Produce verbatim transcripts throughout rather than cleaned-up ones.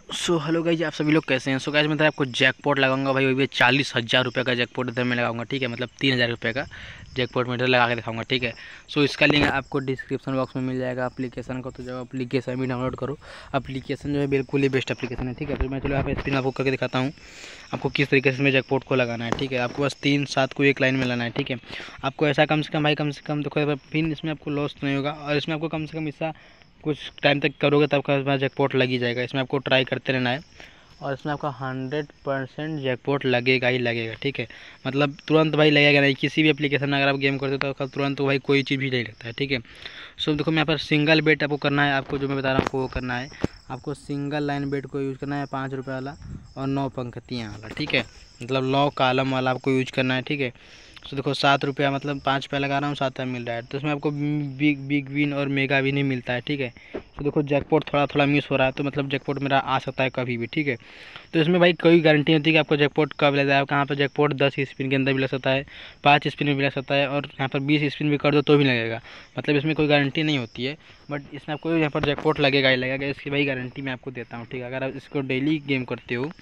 So hello guys, आप सभी लोग कैसे हैं। सो गाइज मैं आपको जैकपॉट लगाऊंगा भाई, वो भी चालीस हज़ार रुपये का जैकपॉट इधर मैं लगाऊंगा। ठीक है, मतलब तीन हज़ार रुपये का जैकपॉट में इधर लगा के दिखाऊंगा। ठीक है, सो इसका लिंक आपको डिस्क्रिप्शन बॉक्स में मिल जाएगा। एप्लीकेशन को तो जब एप्लीकेशन भी डाउनलोड करो, एप्लीकेशन जो है बिल्कुल ही बेस्ट एप्लीकेशन है। ठीक है, फिर मैं चलो यहाँ पे स्पिन आपको करके दिखाता हूँ आपको किस तरीके से इसमें जैकपॉट को लगाना है। ठीक है, आपको बस तीन सात को एक लाइन में लाना है। ठीक है, आपको ऐसा कम से कम भाई कम से कम देखो फिर इसमें आपको लॉस नहीं होगा, और इसमें आपको कम से कम इसका कुछ टाइम तक करोगे तब आपका जैकपॉट लग ही जाएगा। इसमें आपको ट्राई करते रहना है, और इसमें आपका हंड्रेड परसेंट जैकपॉट लगेगा ही लगेगा। ठीक है, मतलब तुरंत भाई लगेगा नहीं। किसी भी एप्लीकेशन में अगर आप गेम करते हो तो तुरंत तो भाई कोई चीज़ भी नहीं लगता है। ठीक है, सो देखो मैं यहाँ पर सिंगल बेट आपको करना है। आपको जो मैं बता रहा हूँ आपको वो करना है। आपको सिंगल लाइन बेट को यूज़ करना है, पाँच रुपये वाला और नौ पंक्तियाँ वाला। ठीक है, मतलब नौ कॉलम वाला आपको यूज करना है। ठीक है, तो देखो सात रुपया मतलब पाँच रुपया लगा रहा हूँ, सात रुपया मिल रहा है, तो इसमें आपको बिग बिग विन और मेगा विन ही मिलता है। ठीक है, तो देखो जैकपॉट थोड़ा थोड़ा मिस हो रहा है, तो मतलब जैकपॉट मेरा आ सकता है कभी भी। ठीक है, तो इसमें भाई कोई गारंटी नहीं होती कि आपको जैकपॉट कब लग जाए। कहाँ पर जैकपॉट दस स्पिन के अंदर भी लग सकता है, पाँच स्पिन में भी लग सकता है, और यहाँ पर बीस स्पिन भी कर दो तो भी लगेगा। मतलब इसमें कोई गारंटी नहीं होती है, बट इसमें आपको यहाँ पर जैकपॉट लगेगा ही लगेगा। इसकी भाई गारंटी मैं आपको देता हूँ। ठीक है, अगर आप इसको डेली गेम करते हो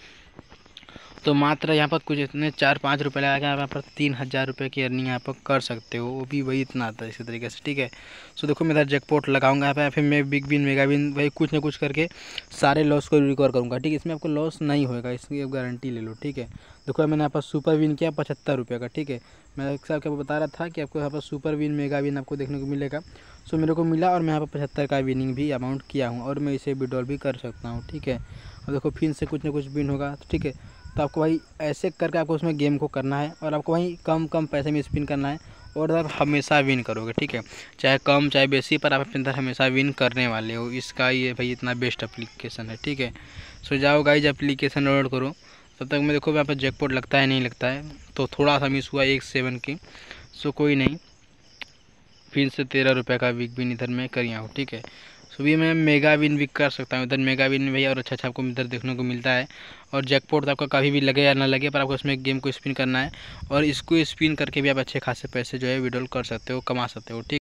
तो मात्र यहाँ पर कुछ इतने चार पाँच रुपये लगा के आप यहाँ पर तीन हज़ार रुपये की अर्निंग यहाँ पर कर सकते हो, वो भी वही इतना आता है इसी तरीके से। ठीक है, सो देखो मैं इधर जैकपॉट लगाऊंगा यहाँ पे, फिर मैं बिग विन मेगा विन भाई कुछ ना कुछ करके सारे लॉस को रिकवर करूँगा। ठीक है, इसमें आपको लॉस नहीं होगा, इसकी आप गारंटी ले लो। ठीक है, देखो मैंने यहाँ पर सुपर विन किया पचहत्तर रुपये का। ठीक है, मैं एक साल आपको बता रहा था कि आपको यहाँ पर सुपर विन मेगा विन आपको देखने को मिलेगा। सो मेरे को मिला, और मैं यहाँ पर पचहत्तर का विनिंग भी अमाउंट किया हूँ, और मैं इसे विड्रॉल भी कर सकता हूँ। ठीक है, और देखो फिर से कुछ ना कुछ विन होगा। ठीक है, तो आपको भाई ऐसे करके आपको उसमें गेम को करना है, और आपको भाई कम कम पैसे में स्पिन करना है, और आप हमेशा विन करोगे। ठीक है, चाहे कम चाहे बेसी, पर आप अपने अंदर हमेशा विन करने वाले हो। इसका ये भाई इतना बेस्ट एप्लीकेशन है। ठीक है, सो जाओ गाइज एप्लीकेशन डाउनलोड करो। तब तक मैं देखो यहाँ पर जैकपॉट लगता है नहीं लगता है, तो थोड़ा सा मिस हुआ एक सेवन की। सो कोई नहीं, फिर से तेरह रुपये का बिग विन इधर मैं करिया हूँ। ठीक है, सो भी मैं मेगा विन भी कर सकता हूँ इधर, मेगा विन में भैया और अच्छा अच्छा आपको इधर देखने को मिलता है। और जैकपॉट तो आपका कभी भी लगे या ना लगे, पर आपको इसमें गेम को स्पिन करना है, और इसको स्पिन करके भी आप अच्छे खासे पैसे जो है विड्रॉल कर सकते हो, कमा सकते हो। ठीक।